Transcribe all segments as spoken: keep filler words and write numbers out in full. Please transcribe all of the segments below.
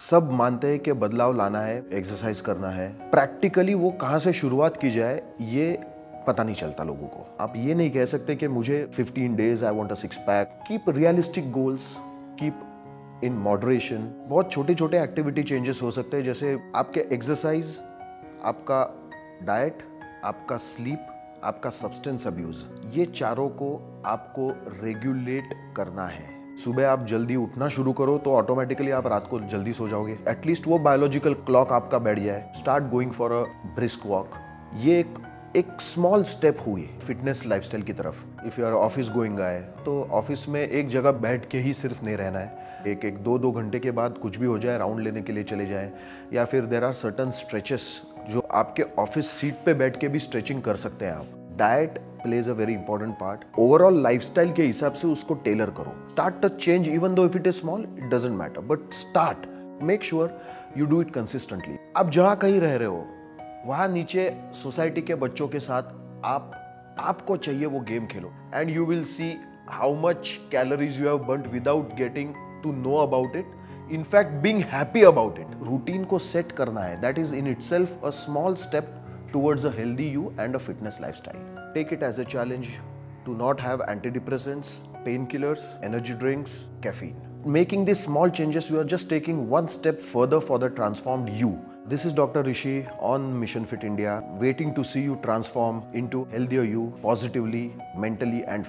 सब मानते हैं कि बदलाव लाना है, एक्सरसाइज करना है। प्रैक्टिकली वो कहाँ से शुरुआत की जाए ये पता नहीं चलता लोगों को। आप ये नहीं कह सकते कि मुझे fifteen days I want a six pack. Keep realistic goals, keep in moderation. बहुत छोटे छोटे एक्टिविटी चेंजेस हो सकते हैं, जैसे आपके एक्सरसाइज, आपका डाइट, आपका स्लीप, आपका सब्सटेंस अब्यूज, ये चारों को आपको रेगुलेट करना है। सुबह आप जल्दी उठना शुरू करो तो ऑटोमेटिकली आप रात को जल्दी सो जाओगे। एटलीस्ट वो बायोलॉजिकल क्लॉक आपका बैठ जाए। Start going for a brisk walk. ये एक एक स्मॉल स्टेप हुई फिटनेस लाइफस्टाइल की तरफ। If you are office going guy, तो ऑफिस में एक जगह बैठ के ही सिर्फ नहीं रहना है। एक एक दो दो घंटे के बाद कुछ भी हो जाए, राउंड लेने के लिए चले जाए, या फिर देर आर सर्टन स्ट्रेचेस जो आपके ऑफिस सीट पे बैठ के भी स्ट्रेचिंग कर सकते हैं आप। Diet plays a very important part. Overall lifestyle के हिसाब से उसको टेलर करो। Start the change, even though if it is small, it doesn't matter, but start. Make sure you do it consistently. आप जहां कहीं रह रहे हो वहां नीचे सोसाइटी के बच्चों के साथ आप आपको चाहिए वो गेम खेलो, and you will see how much calories you have burned without getting to know about it. In fact, being happy about it. Routine को सेट करना है. That is in itself a small step towards a healthy you and a fitness lifestyle. Take it as a challenge to not have antidepressants, painkillers, energy drinks, caffeine. Making these small changes, you are just taking one step further for the transformed you. This is Doctor Rishi on Mission Fit India, waiting to see you transform into healthier you, positively, mentally and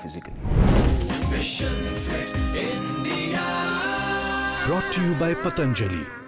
physically. Mission Fit India. Brought to you by Patanjali.